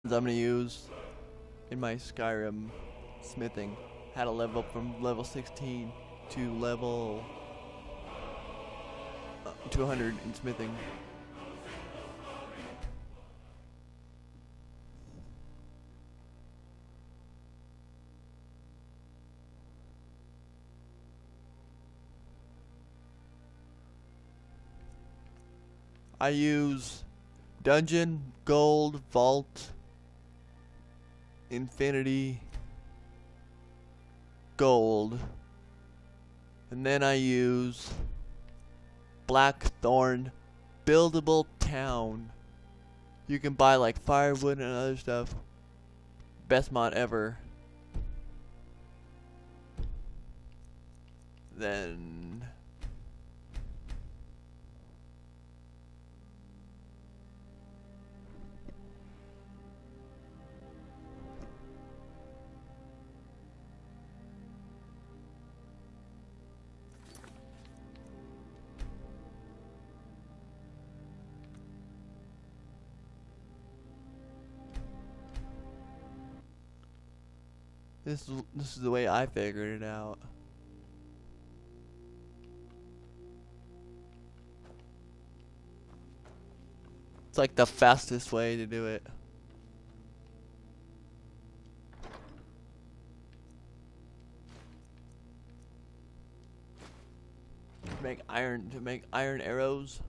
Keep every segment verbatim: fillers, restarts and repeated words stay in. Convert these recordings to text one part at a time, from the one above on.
I'm gonna use in my Skyrim smithing. Had to level up from level sixteen to level uh, two hundred in smithing. I use dungeon, gold, vault, infinity, gold, and then I use blackthorn, buildable town. You can buy like firewood and other stuff. Best mod ever. Then This is, this is the way I figured it out. It's like the fastest way to do it. To make iron to make iron arrows.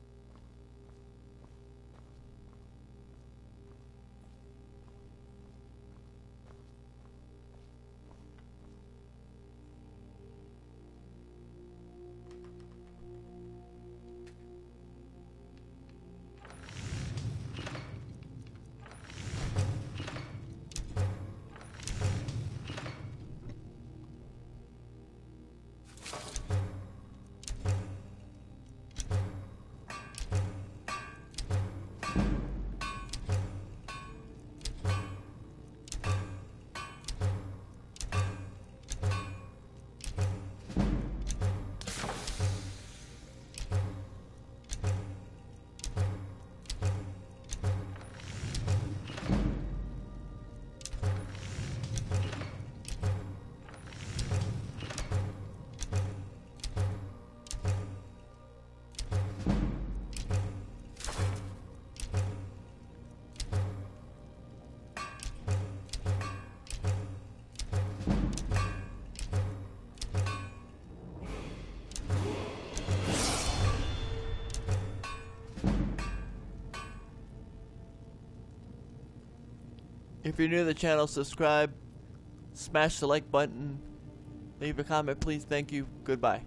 If you're new to the channel, subscribe, smash the like button, leave a comment please, thank you, goodbye.